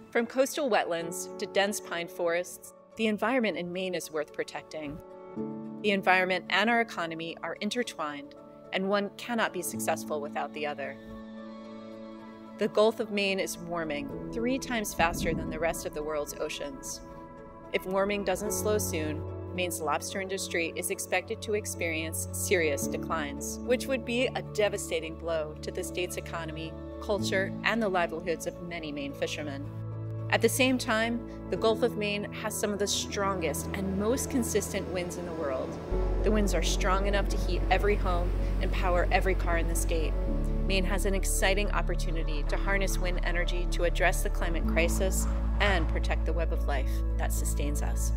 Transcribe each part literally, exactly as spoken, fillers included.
From coastal wetlands to dense pine forests, the environment in Maine is worth protecting. The environment and our economy are intertwined, and one cannot be successful without the other. The Gulf of Maine is warming three times faster than the rest of the world's oceans. If warming doesn't slow soon, Maine's lobster industry is expected to experience serious declines, which would be a devastating blow to the state's economy, culture, and the livelihoods of many Maine fishermen. At the same time, the Gulf of Maine has some of the strongest and most consistent winds in the world. The winds are strong enough to heat every home and power every car in the state. Maine has an exciting opportunity to harness wind energy to address the climate crisis and protect the web of life that sustains us.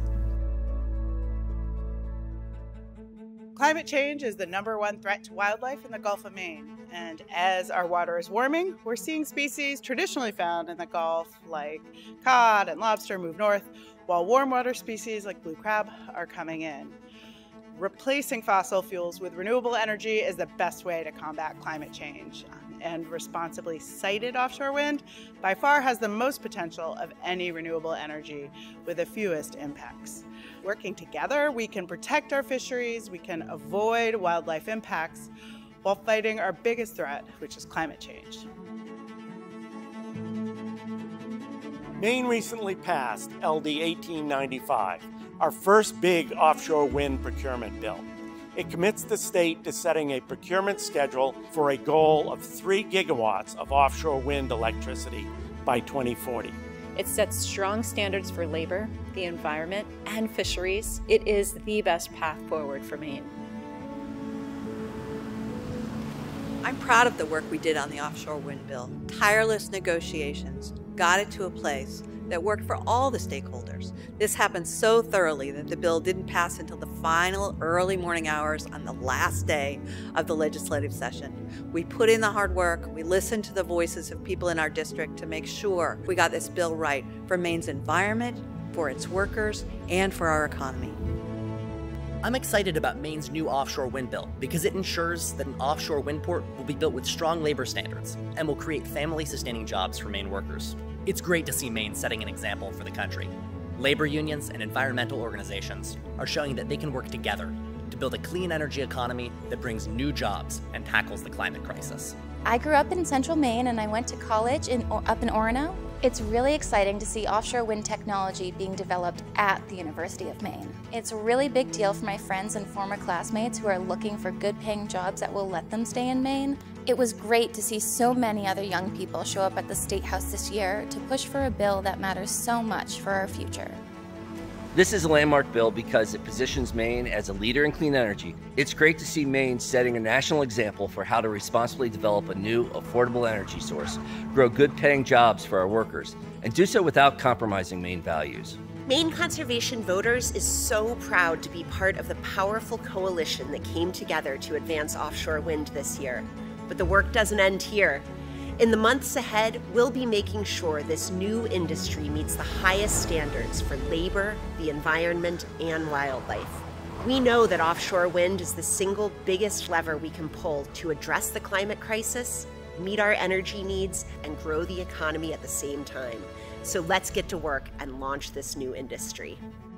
Climate change is the number one threat to wildlife in the Gulf of Maine. And as our water is warming, we're seeing species traditionally found in the Gulf, like cod and lobster, move north, while warm water species like blue crab are coming in. Replacing fossil fuels with renewable energy is the best way to combat climate change. And responsibly sited offshore wind by far has the most potential of any renewable energy with the fewest impacts. Working together, we can protect our fisheries, we can avoid wildlife impacts while fighting our biggest threat, which is climate change. Maine recently passed L D eighteen ninety-five, our first big offshore wind procurement bill. It commits the state to setting a procurement schedule for a goal of three gigawatts of offshore wind electricity by twenty forty. It sets strong standards for labor, the environment, and fisheries. It is the best path forward for Maine. I'm proud of the work we did on the offshore wind bill. Tireless negotiations got it to a place that worked for all the stakeholders. This happened so thoroughly that the bill didn't pass until the final early morning hours on the last day of the legislative session. We put in the hard work, we listened to the voices of people in our district to make sure we got this bill right for Maine's environment, for its workers, and for our economy. I'm excited about Maine's new offshore wind bill because it ensures that an offshore wind port will be built with strong labor standards and will create family-sustaining jobs for Maine workers. It's great to see Maine setting an example for the country. Labor unions and environmental organizations are showing that they can work together to build a clean energy economy that brings new jobs and tackles the climate crisis. I grew up in central Maine and I went to college in, up in Orono. It's really exciting to see offshore wind technology being developed at the University of Maine. It's a really big deal for my friends and former classmates who are looking for good-paying jobs that will let them stay in Maine. It was great to see so many other young people show up at the State House this year to push for a bill that matters so much for our future. This is a landmark bill because it positions Maine as a leader in clean energy. It's great to see Maine setting a national example for how to responsibly develop a new, affordable energy source, grow good-paying jobs for our workers, and do so without compromising Maine values. Maine Conservation Voters is so proud to be part of the powerful coalition that came together to advance offshore wind this year. But the work doesn't end here. In the months ahead, we'll be making sure this new industry meets the highest standards for labor, the environment, and wildlife. We know that offshore wind is the single biggest lever we can pull to address the climate crisis, meet our energy needs, and grow the economy at the same time. So let's get to work and launch this new industry.